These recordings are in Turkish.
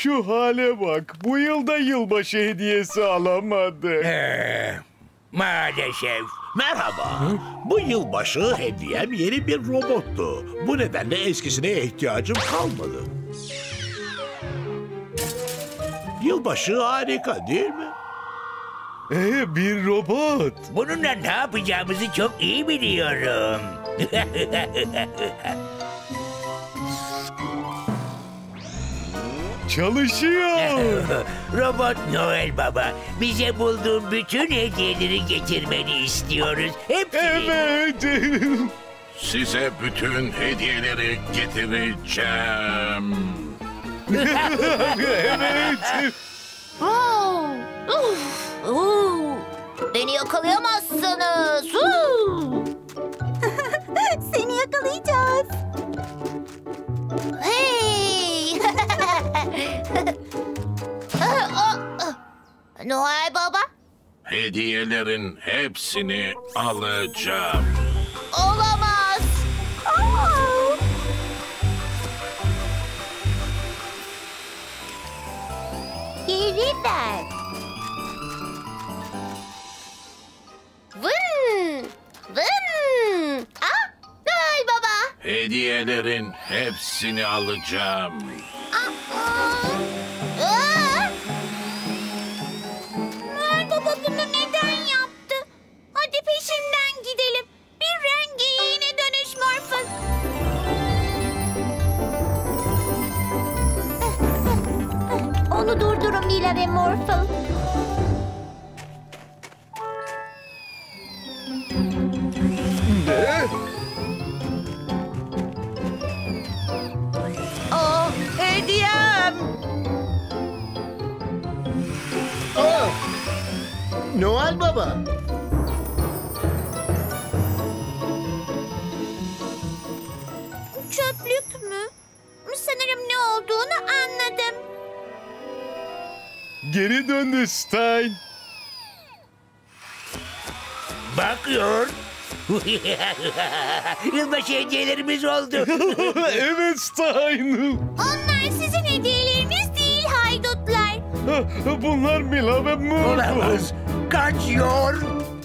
Şu hale bak. Bu yılda yılbaşı hediyesi alamadık. Maalesef. Merhaba. Bu yılbaşı hediyem yeni bir robottu. Bu nedenle eskisine ihtiyacım kalmadı. Yılbaşı harika değil mi? Bir robot. Bununla ne yapacağımızı çok iyi biliyorum. Çalışıyor. Robot Noel Baba, bize bulduğun bütün hediyeleri getirmeni istiyoruz. Hepsini. Evet. Size bütün hediyeleri getireceğim. Evet. Beni yakalayamazsınız. Seni yakalayacağız. Hey! Noel Baba? Hediyelerin hepsini alacağım. Olamaz. Geri ver. Vın! Vın! Noel Baba! Hediyelerin hepsini alacağım. Noel Baba bunu neden yaptı? Hadi peşinden gidelim. Bir rengeyiğine dönüş Morphle. Onu durdurun Mila ve Morphle. Ne? Hediyem! Noel Baba. Çöplük mü? Sanırım ne olduğunu anladım. Geri döndü Stein. Bakıyor. Yılbaşı hediyelerimiz oldu. Evet Stein. Onlar sizin hediyeleriniz değil haydutlar. Bunlar Mila ve Morphle. Olamaz. Kaçıyor.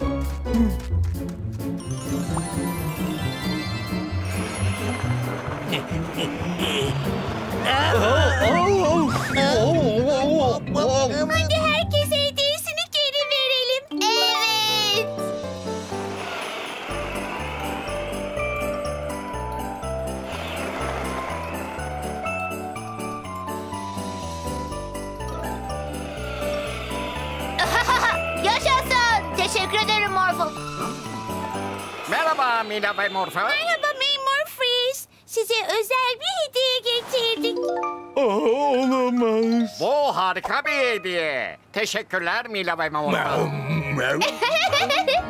Hadi herkese hediyesini geri verelim. Evet. Yaşasın. Teşekkür ederim Morphle. Merhaba Mila ve Morphle. Merhaba Memur Freeze. Size özel bir hediye getirdik. Olamaz. Bu harika bir hediye. Teşekkürler Mila ve Morphle.